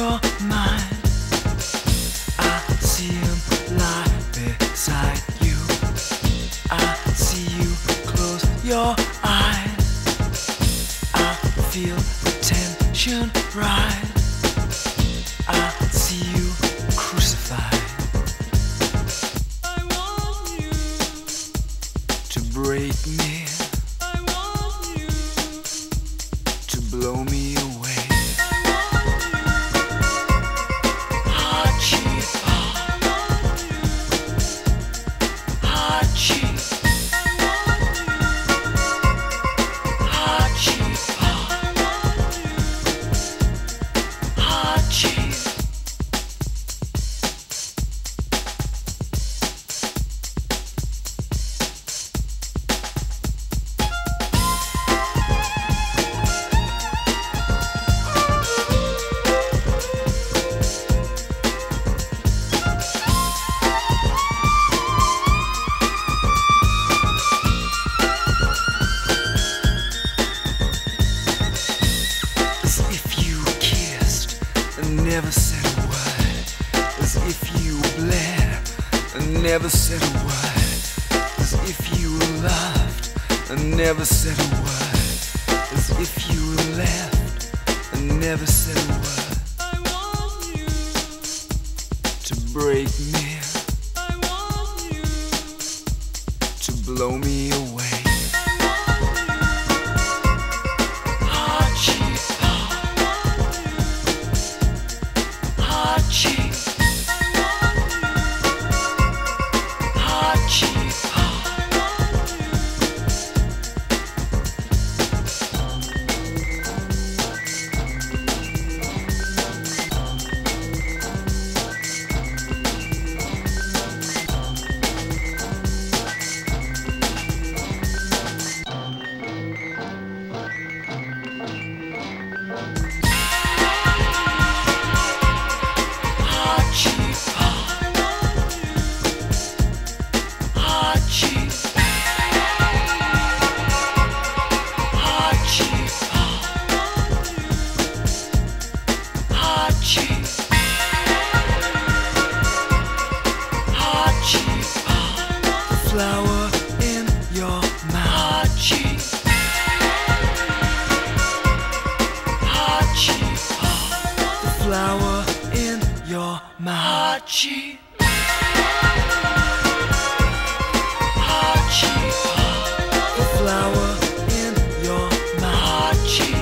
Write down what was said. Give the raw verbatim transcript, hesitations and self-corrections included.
your mind. I see him lie beside you. I see you close your eyes. I feel the tension rise. I see you crucified. I want you To break me, I want you to blow me away. Hot cheap, hot cheap, hot cheap, hot cheap. As if you kissed and never said a word. As if you bled and never said a word. As if you loved and never said a word. As if you left and never said a word. I want you To break me, I want you to blow me away. hot cheap, hot cheap, hot cheap. Hot cheap, hot cheap, hot cheap, hot cheap, hot cheap, The flower in your mouth. hot cheap, hot cheap, The flower in your mouth. hot cheap, hot cheap, The flower in your mouth. hot cheap.